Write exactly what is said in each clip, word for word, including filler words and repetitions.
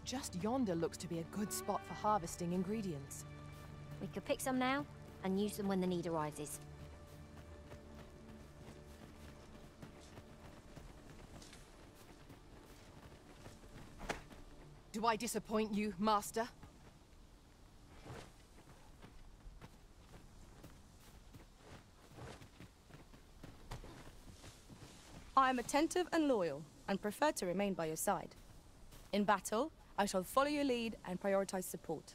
Just yonder looks to be a good spot for harvesting ingredients. We could pick some now, and use them when the need arises. Do I disappoint you, Master? I am attentive and loyal, and prefer to remain by your side. In battle, I shall follow your lead and prioritize support.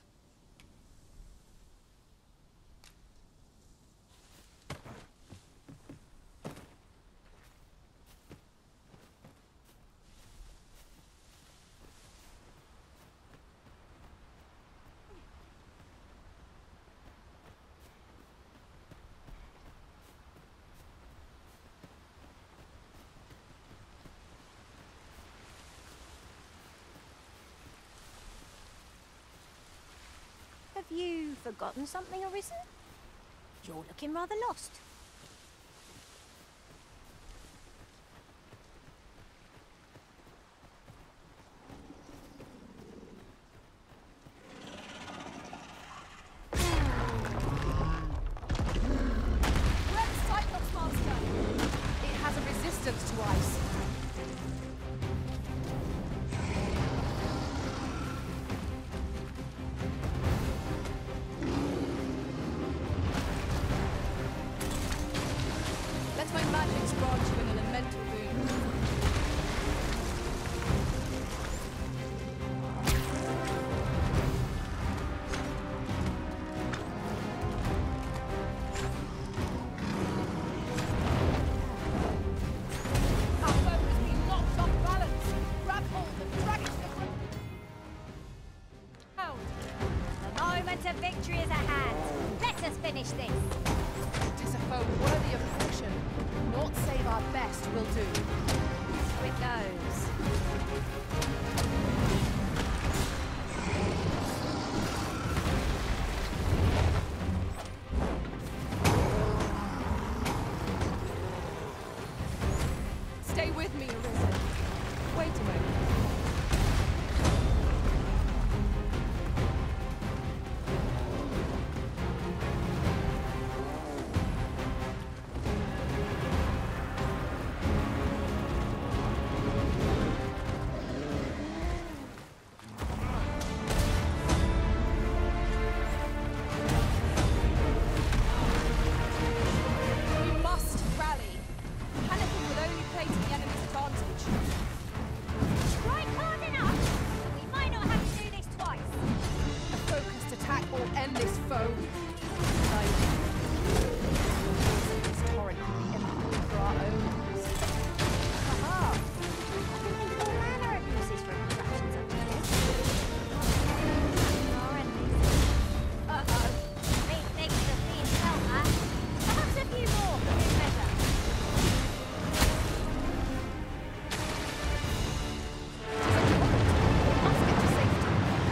Have you forgotten something, Arisen? You're looking rather lost. Red Cyclops, Master! It has a resistance to ice. Let my magics grant you an elemental boon. Our foe has been knocked off balance. Grab hold and drag it to the ground. Out. The moment of victory is at hand. Let us finish this. Tis a foe worthy of caution. Naught save our best will do. So it goes. Stay with me, Arisen. Wait a moment. We must rally. Panicking will only play to the enemy's advantage. Strike hard enough! We might not have to do this twice. A focused attack will end this foe. Like, this torrent could be employed for our own use. Aha! All manner of uses for contraptions up to this. Our enemies. Uh-oh. Big things have been felt, huh? Perhaps a few more could be better. Must get to safety.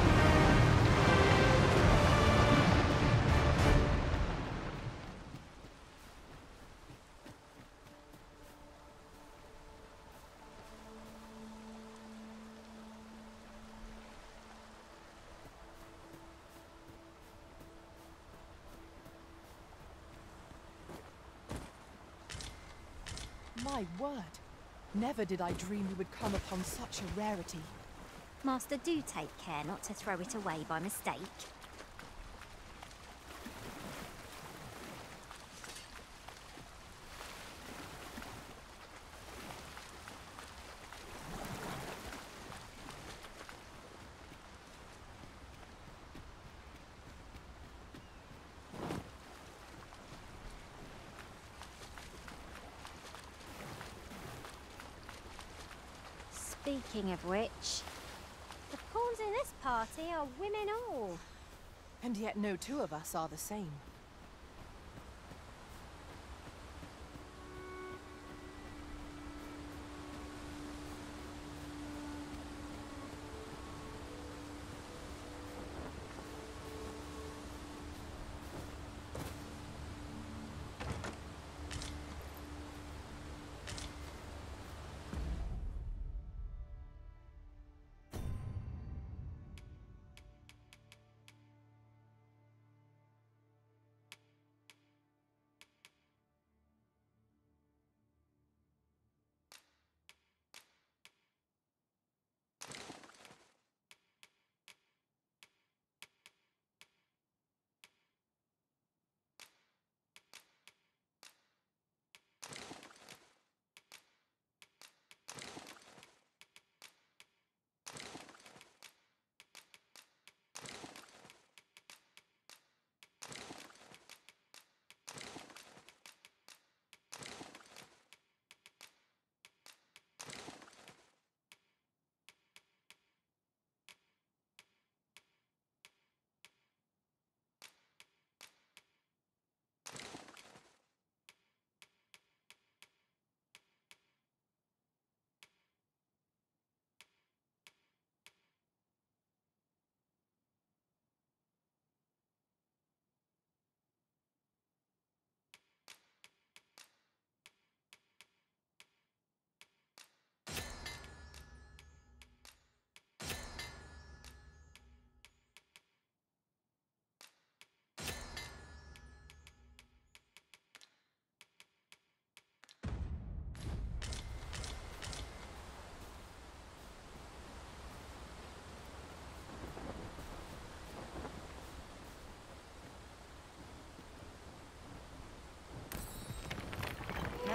My word. Never did I dream we would come upon such a rarity. Master, do take care not to throw it away by mistake. Speaking of which, the pawns in this party are women all. And yet no two of us are the same.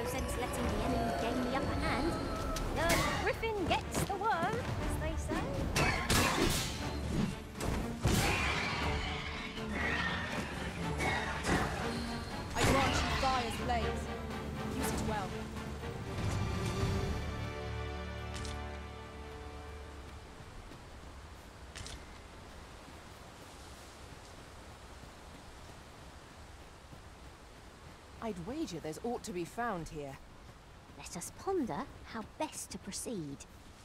no sense letting the enemy gain the upper hand. The griffin gets the worm, as they say. I grant you fire's blaze. Use it well. I'd wager there's aught to be found here. Let us ponder how best to proceed.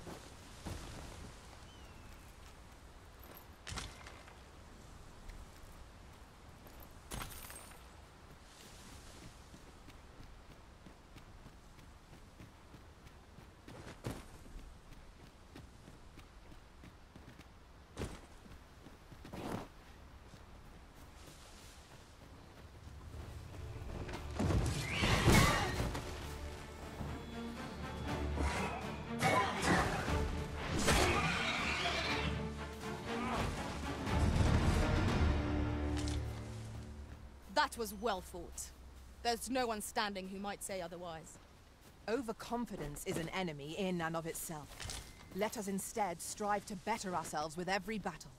That was well fought. There's no one standing who might say otherwise. Overconfidence is an enemy in and of itself. Let us instead strive to better ourselves with every battle.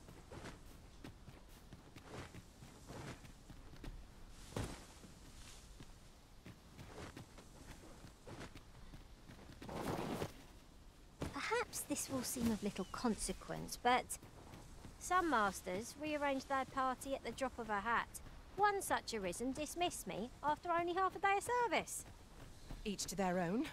Perhaps this will seem of little consequence, but some masters rearrange their party at the drop of a hat. One such Arisen dismissed me after only half a day of service. Each to their own.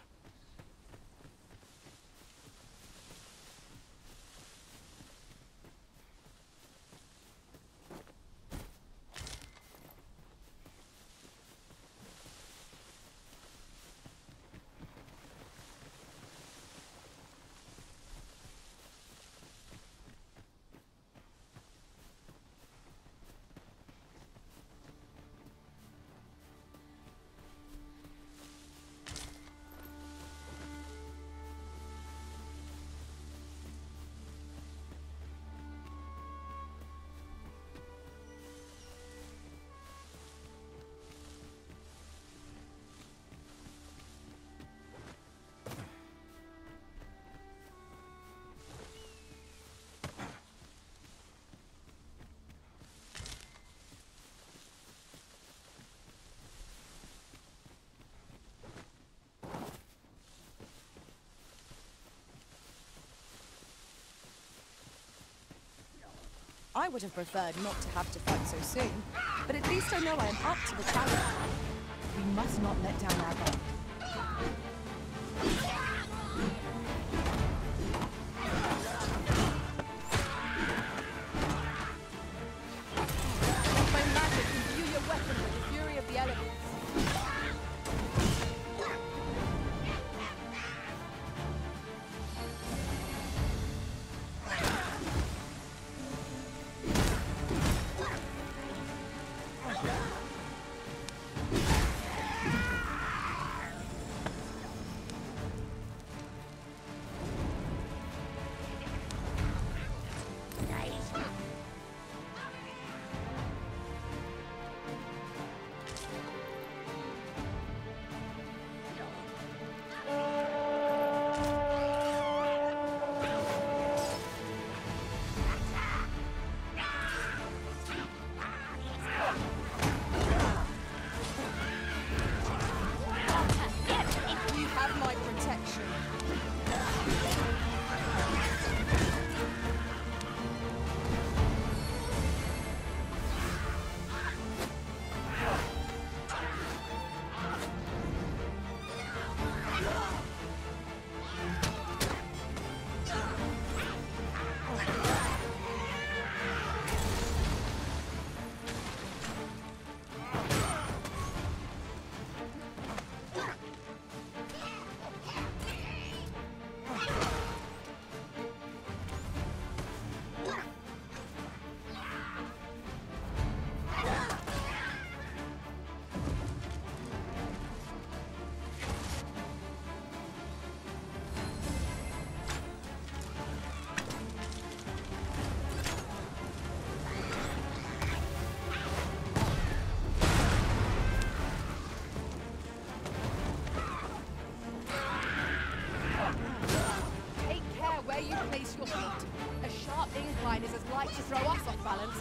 I would have preferred not to have to fight so soon, but at least I know I am up to the challenge. We must not let down our guard. My magic imbue your weapon with the fury of the elements.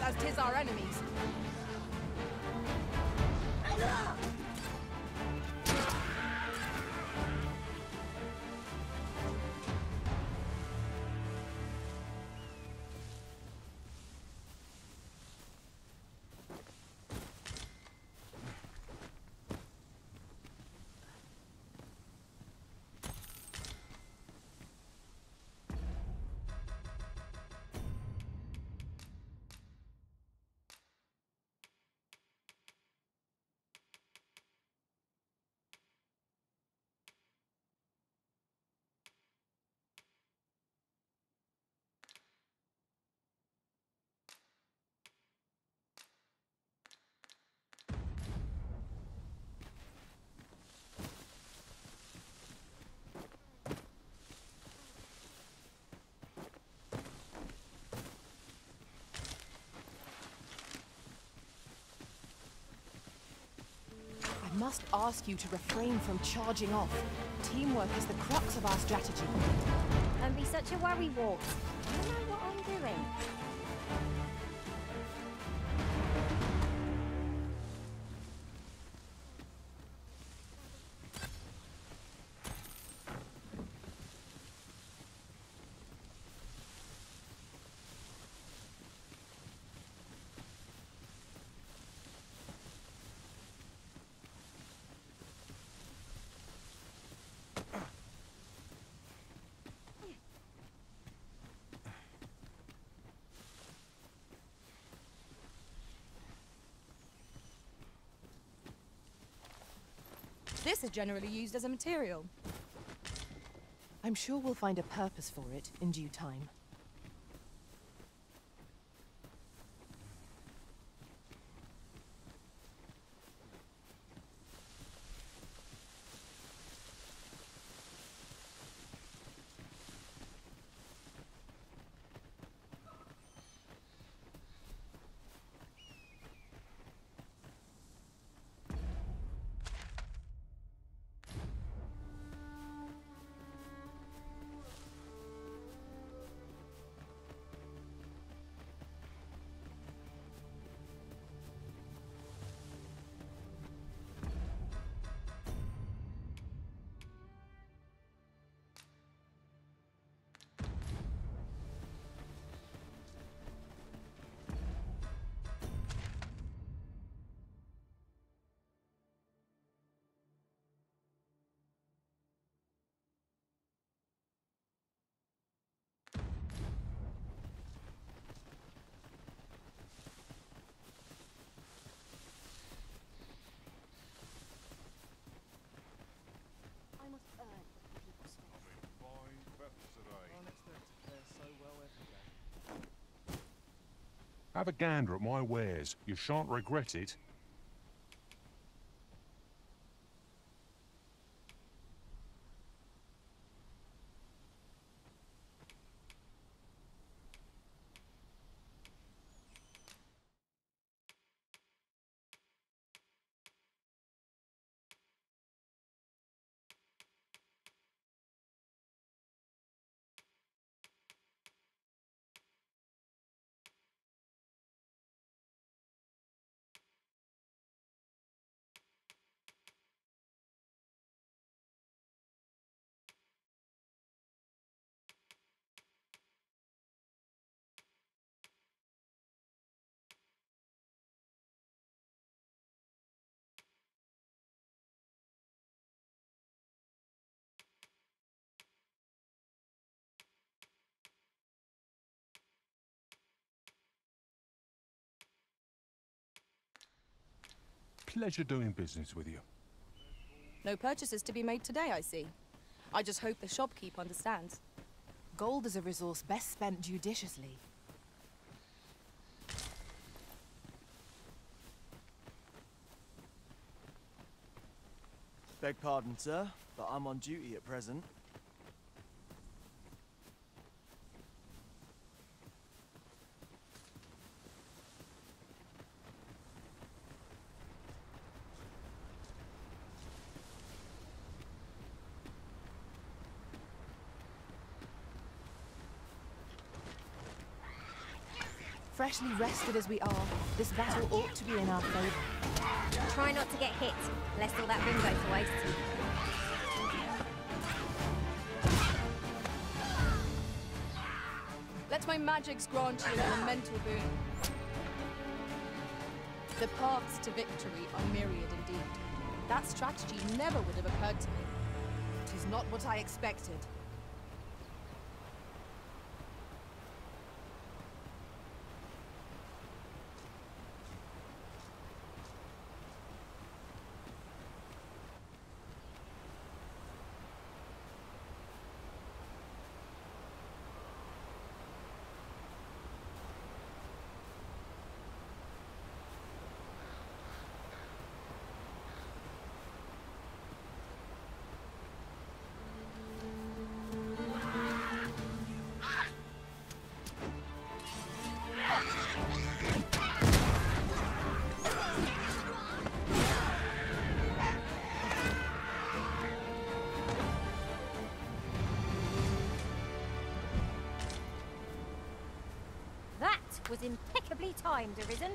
as 'tis our enemies. I must ask you to refrain from charging off. Teamwork is the crux of our strategy. Don't be such a worrywart. I know what I'm doing. This is generally used as a material. I'm sure we'll find a purpose for it in due time. Have a gander at my wares. You shan't regret it. Pleasure doing business with you. No purchases to be made today, I see. I just hope the shopkeep understands. Gold is a resource best spent judiciously. Beg pardon, sir, but I'm on duty at present. Freshly rested as we are, this battle ought to be in our favor. Try not to get hit, lest all that ring go to waste. Let my magics grant you an elemental boon. The paths to victory are myriad indeed. That strategy never would have occurred to me. Tis not what I expected. Was impeccably timed, Arisen.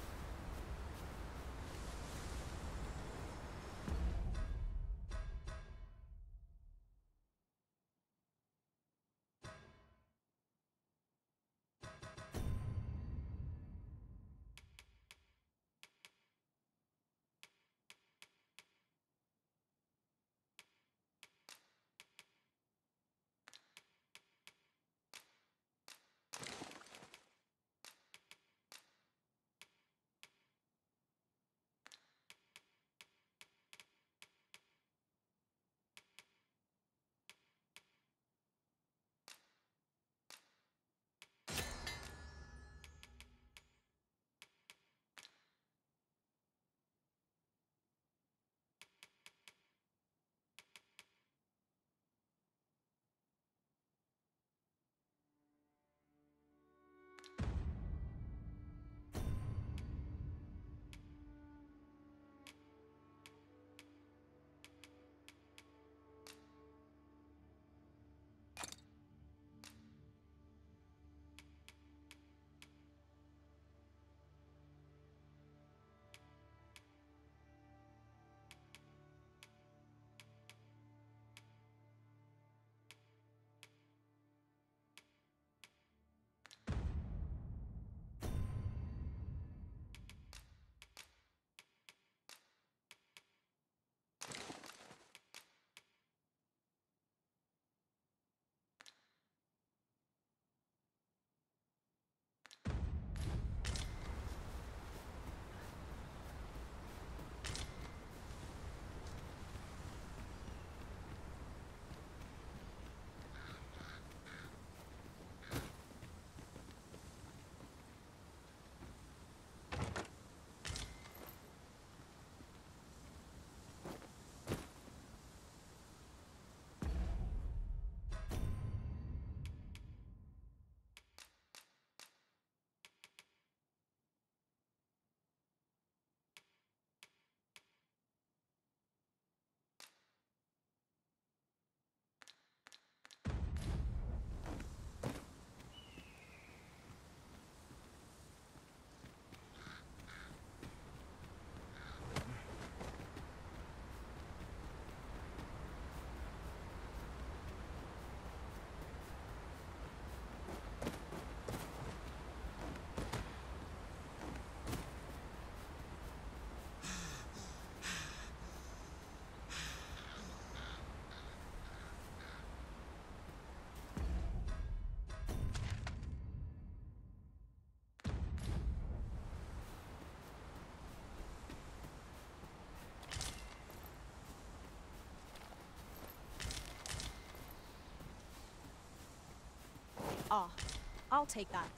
Ah, I'll take that.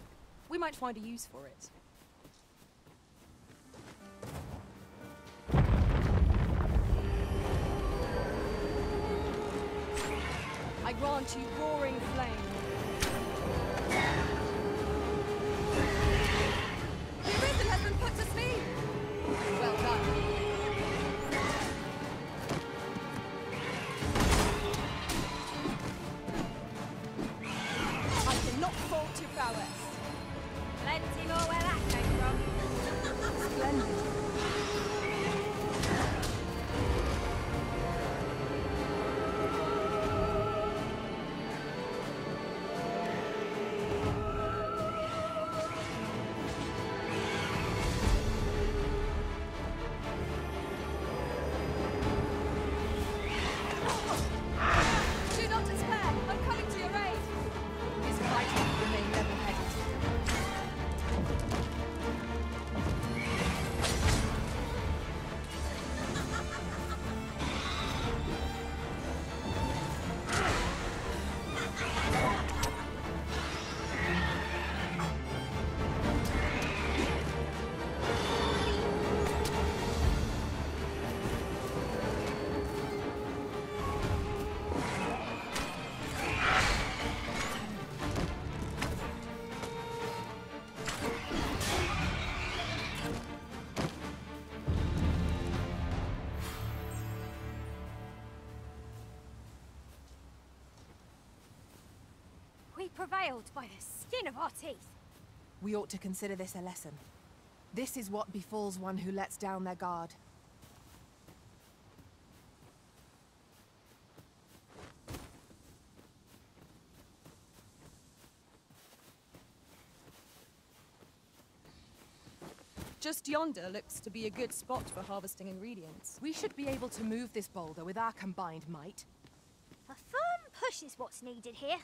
We might find a use for it. I grant you roaring flame. The Arisen has been put to speed! Well done. I cannot fault your prowess. Plenty prevailed by the skin of our teeth. We ought to consider this a lesson. This is what befalls one who lets down their guard. Just yonder looks to be a good spot for harvesting ingredients. We should be able to move this boulder with our combined might. A firm push is what's needed here.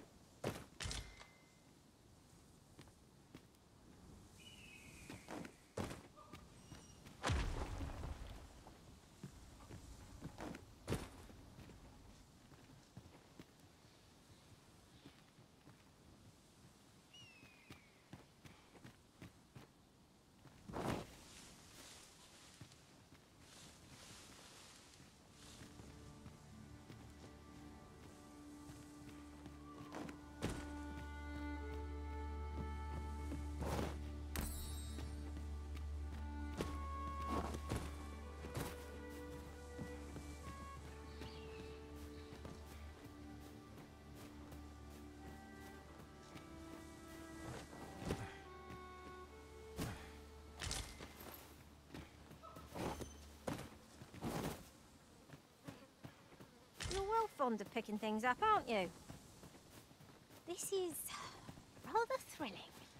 You're well fond of picking things up, aren't you? This is rather thrilling.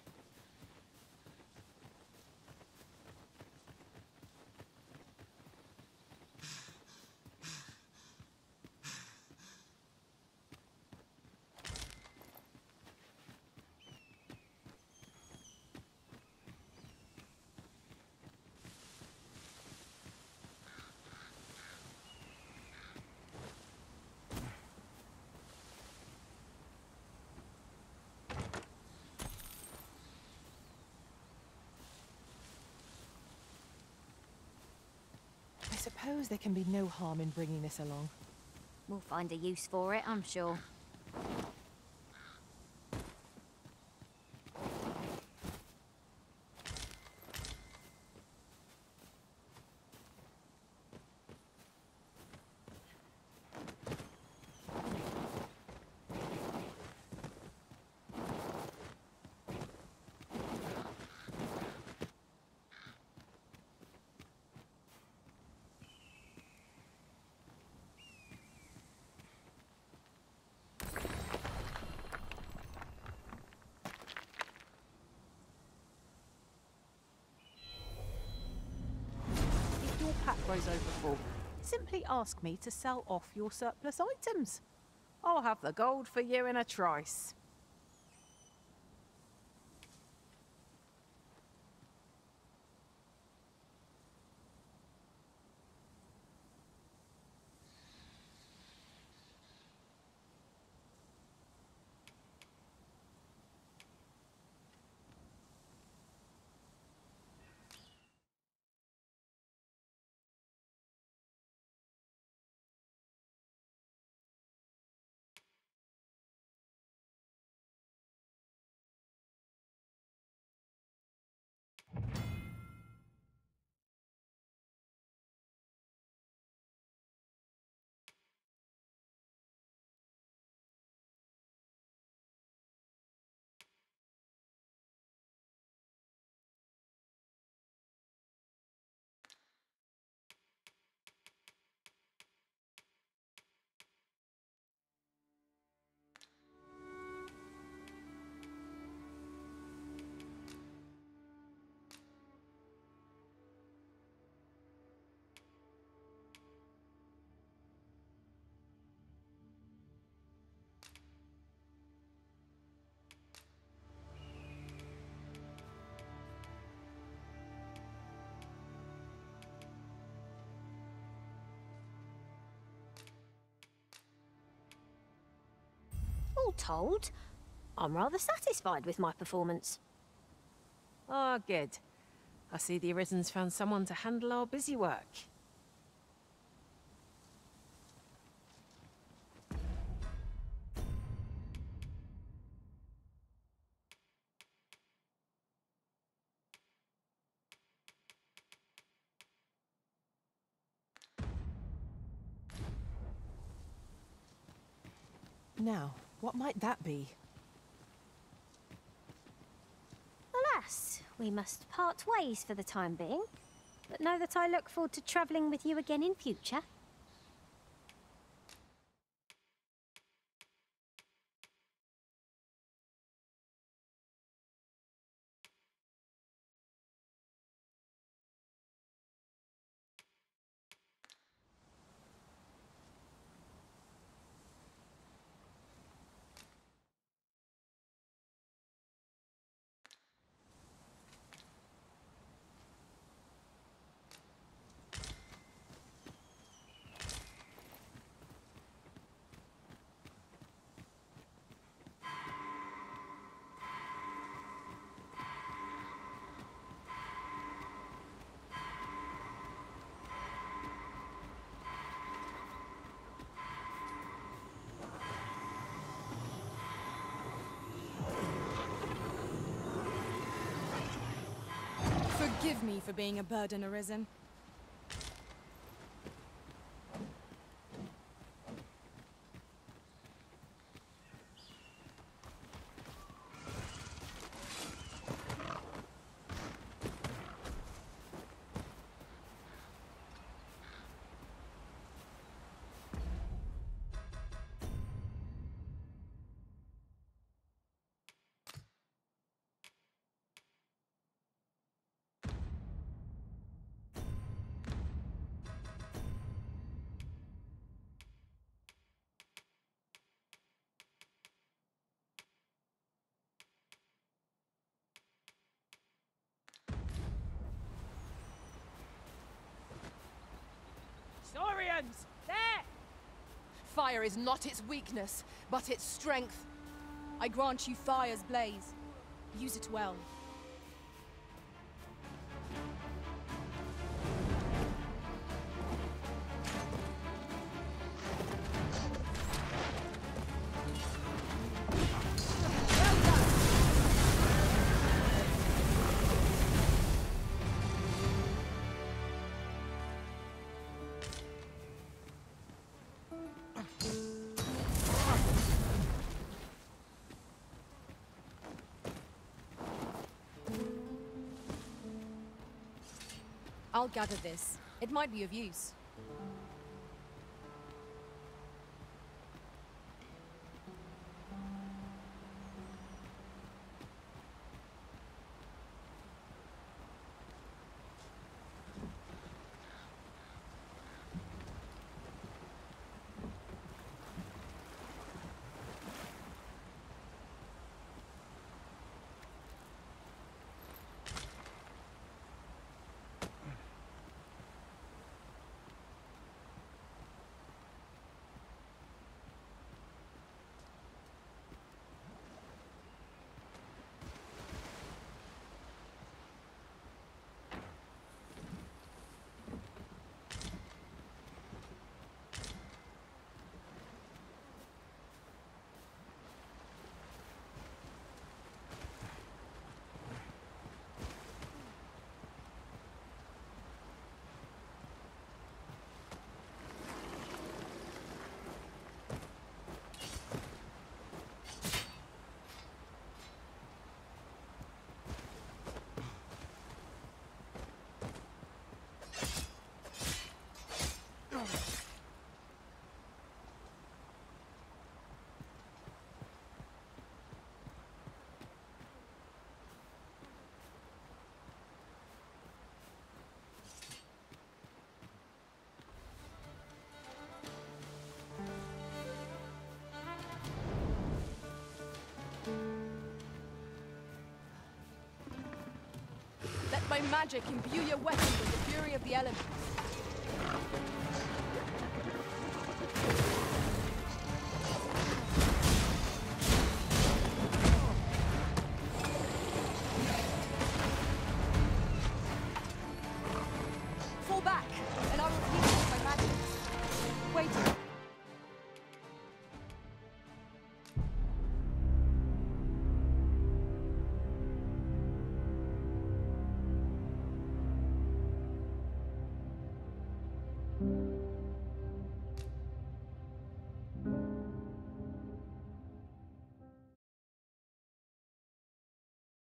I suppose there can be no harm in bringing this along. We'll find a use for it, I'm sure. If your pack grows over full, simply ask me to sell off your surplus items. I'll have the gold for you in a trice. All told, I'm rather satisfied with my performance. Ah, good. I see the Arisen's found someone to handle our busy work. Now, what might that be? Thus, we must part ways for the time being, but know that I look forward to travelling with you again in future. Forgive me for being a burden, Arisen. Saurians! There! Fire is not its weakness, but its strength. I grant you fire's blaze. Use it well. I'll gather this. It might be of use. Let my magic imbue your weapon with the fury of the elements.